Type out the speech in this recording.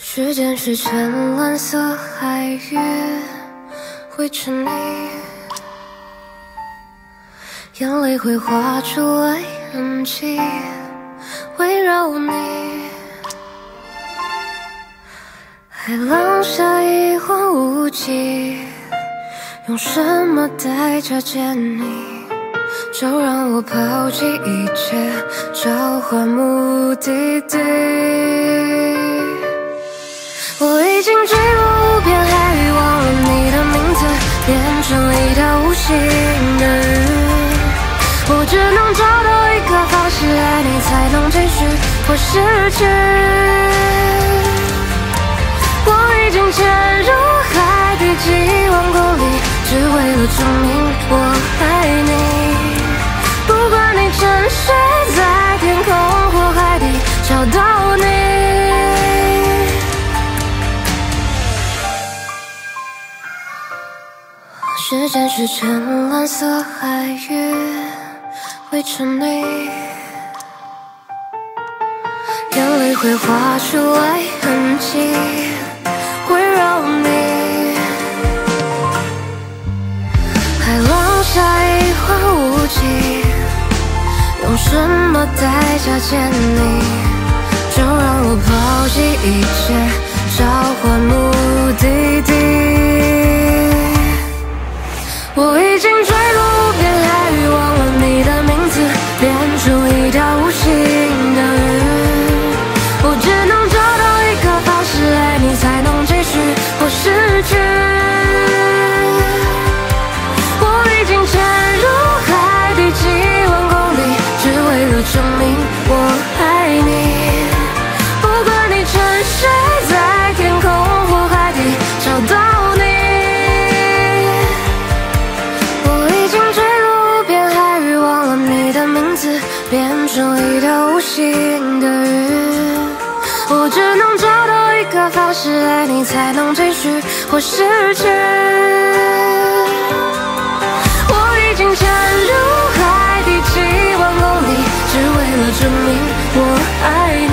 时间是浅蓝色海域，会沉溺，眼泪会画出爱痕迹，围绕你。海浪下一望无际，用什么代价见你？就让我抛弃一切，交换目的地。我已经坠落无边海域，忘了你的名字，变成一条无形的鱼。我只能找到一个方式，爱你才能继续或失去。我已经潜入海底几万公里，只为了证明我爱你。不管你沉睡在天空或海底，找到你。时间是浅蓝色海域，会沉溺，眼泪会画出爱痕迹，围绕你。海浪下一望无际，用什么代价见你？就让我抛弃一切，交换目的地。我已经坠落无边海域，忘了你的名字，变成一条无形的鱼。我只能找到一个方式，爱你才能继续或失去。我已经潜入海底几万公里，只为了证明我爱你。不管你沉睡在天空或海底，找到你。我已经坠落无边海域，忘了你的名字，变成一条无形的鱼。我只能找到一个方式，爱你才能继续或失去。我已经潜入海底几万公里，只为了证明我爱你。